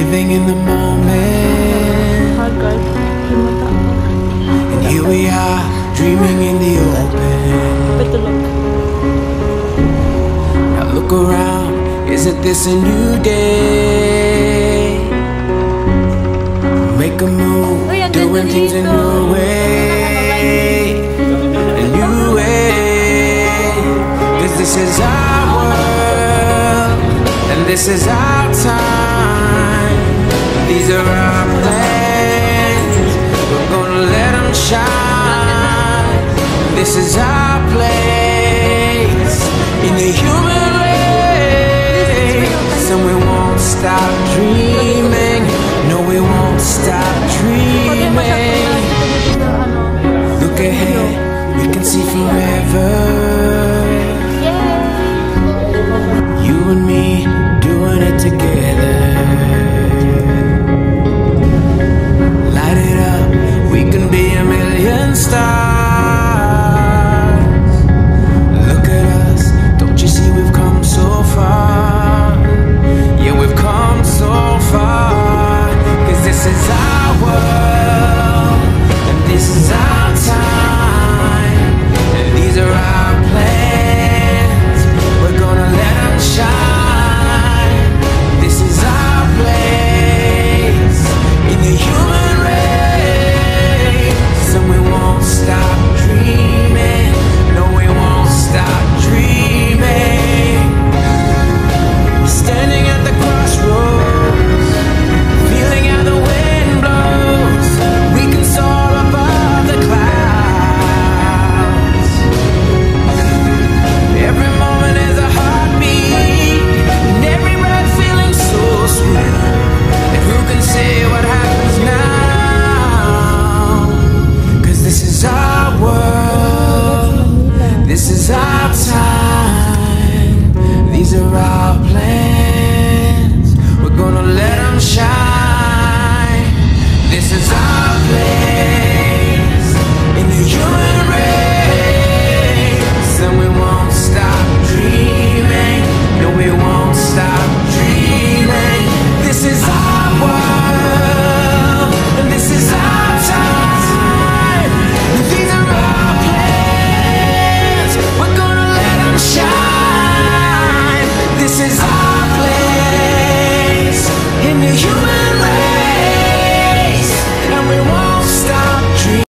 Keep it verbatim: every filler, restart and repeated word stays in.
living in the moment. And here we are, dreaming in the open. Now look around, isn't this a new day? Make a move, doing things a new way. A new way. Cause this is our world, and this is our time. These are our plans, we're gonna let them shine. This is our place in the human race, and we won't stop